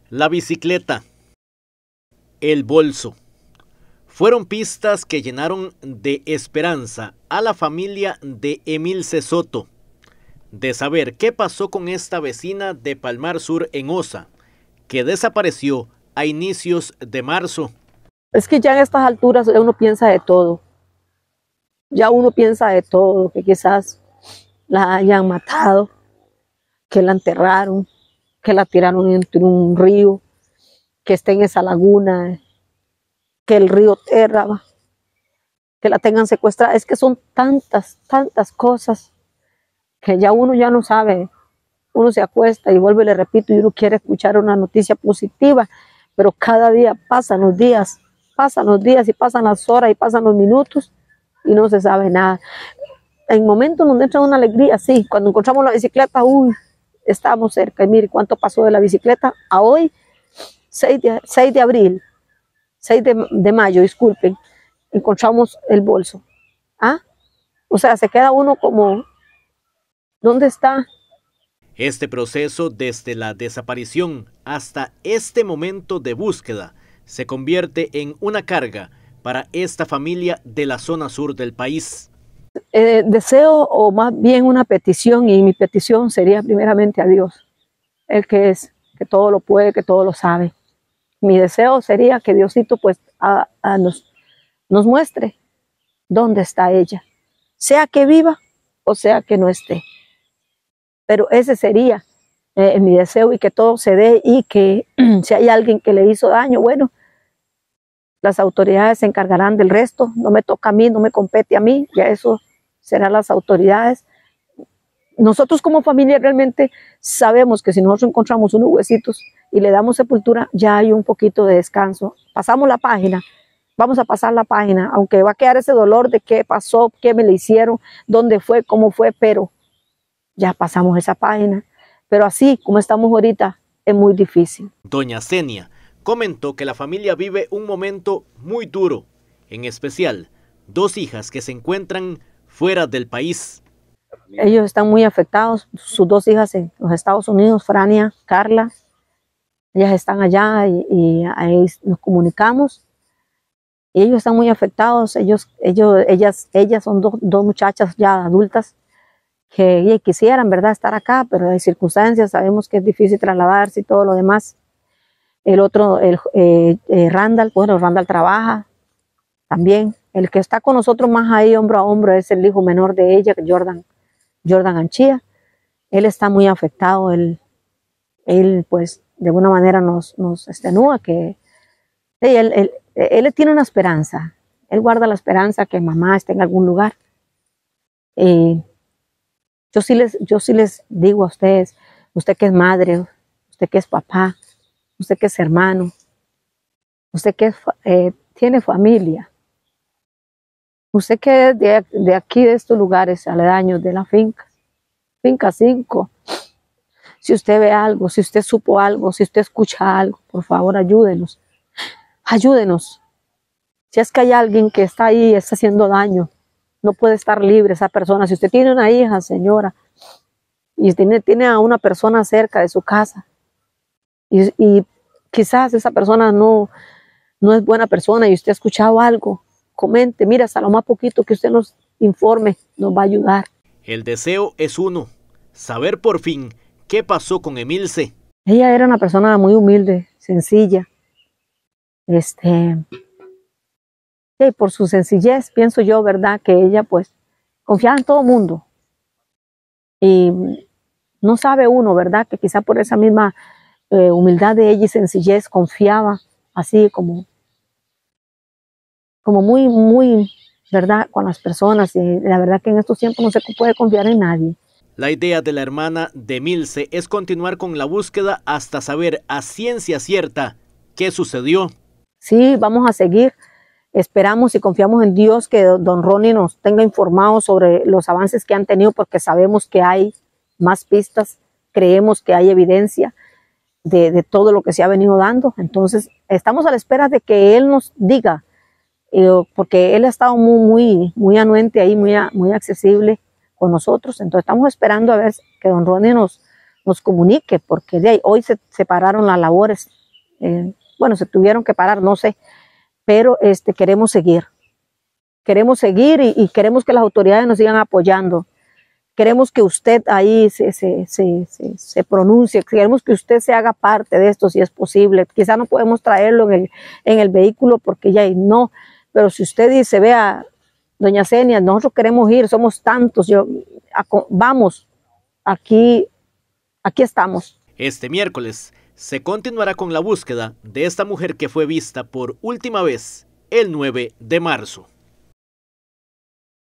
La bicicleta, el bolso, fueron pistas que llenaron de esperanza a la familia de Emilce Soto, de saber qué pasó con esta vecina de Palmar Sur en Osa, que desapareció a inicios de marzo. Es que ya en estas alturas uno piensa de todo. Ya uno piensa de todo, que quizás la hayan matado, que la enterraron, que la tiraron entre un río, que esté en esa laguna, que el río Terra, que la tengan secuestrada. Es que son tantas cosas que ya uno ya no sabe. Uno se acuesta y vuelve, le repito, y uno quiere escuchar una noticia positiva, pero cada día pasan los días y pasan las horas y pasan los minutos y no se sabe nada. En momentos donde entra una alegría, sí, cuando encontramos la bicicleta, uy, estábamos cerca. Y mire cuánto pasó de la bicicleta a hoy, 6 de abril, 6 de mayo, disculpen, encontramos el bolso. ¿Ah? O sea, se queda uno como, ¿dónde está? Este proceso, desde la desaparición hasta este momento de búsqueda, se convierte en una carga para esta familia de la zona sur del país. Deseo, o más bien una petición, y mi petición sería primeramente a Dios, el que es, que todo lo puede, que todo lo sabe. Mi deseo sería que Diosito pues nos muestre dónde está ella, sea que viva o sea que no esté. Pero ese sería mi deseo, y que todo se dé, y que si hay alguien que le hizo daño, bueno, las autoridades se encargarán del resto. No me toca a mí, no me compete a mí, ya eso serán las autoridades. Nosotros como familia realmente sabemos que si nosotros encontramos unos huesitos y le damos sepultura, ya hay un poquito de descanso. Pasamos la página, vamos a pasar la página, aunque va a quedar ese dolor de qué pasó, qué me le hicieron, dónde fue, cómo fue, pero ya pasamos esa página. Pero así como estamos ahorita, es muy difícil. Doña Zenia comentó que la familia vive un momento muy duro, en especial 2 hijas que se encuentran fuera del país. Ellos están muy afectados, sus 2 hijas en los Estados Unidos, Frania, Carla, ellas están allá y ahí nos comunicamos. Y ellos están muy afectados. Ellas son dos muchachas ya adultas que quisieran, ¿verdad?, estar acá, pero hay circunstancias, sabemos que es difícil trasladarse y todo lo demás. El otro, Randall, bueno, Randall trabaja también. El que está con nosotros más ahí hombro a hombro es el hijo menor de ella, Jordan Anchía. Él está muy afectado, él pues de alguna manera nos extenúa que él tiene una esperanza, él guarda la esperanza que mamá esté en algún lugar. Yo sí les digo a ustedes, usted que es madre, usted que es papá, usted que es hermano, usted que tiene familia, usted que es de aquí, de estos lugares aledaños de la finca 5, si usted ve algo, si usted supo algo, si usted escucha algo, por favor ayúdenos. Ayúdenos. Si es que hay alguien que está ahí y está haciendo daño, no puede estar libre esa persona. Si usted tiene una hija, señora, y tiene a una persona cerca de su casa, y quizás esa persona no es buena persona y usted ha escuchado algo, comente, mira, hasta lo más poquito que usted nos informe, nos va a ayudar. El deseo es uno, saber por fin qué pasó con Emilce. Ella era una persona muy humilde, sencilla. Y por su sencillez, pienso yo, ¿verdad?, que ella pues confiaba en todo el mundo. Y no sabe uno, ¿verdad?, que quizá por esa misma humildad de ella y sencillez confiaba así como muy, ¿verdad?, con las personas. Y la verdad que en estos tiempos no se puede confiar en nadie. La idea de la hermana de Emilce es continuar con la búsqueda hasta saber a ciencia cierta qué sucedió. Sí, vamos a seguir. Esperamos y confiamos en Dios que don Ronnie nos tenga informados sobre los avances que han tenido, porque sabemos que hay más pistas, creemos que hay evidencia de todo lo que se ha venido dando. Entonces, estamos a la espera de que Él nos diga, porque Él ha estado muy anuente ahí, muy accesible con nosotros. Entonces, estamos esperando a ver que don Ronnie nos nos comunique, porque de ahí, hoy se separaron las labores, bueno, se tuvieron que parar, no sé, pero queremos seguir y queremos que las autoridades nos sigan apoyando. Queremos que usted ahí se pronuncie, queremos que usted se haga parte de esto si es posible. Quizá no podemos traerlo en el vehículo porque ya no, pero si usted dice, vea, doña Zenia, nosotros queremos ir, somos tantos, vamos, aquí estamos. Este miércoles se continuará con la búsqueda de esta mujer que fue vista por última vez el 9 de marzo.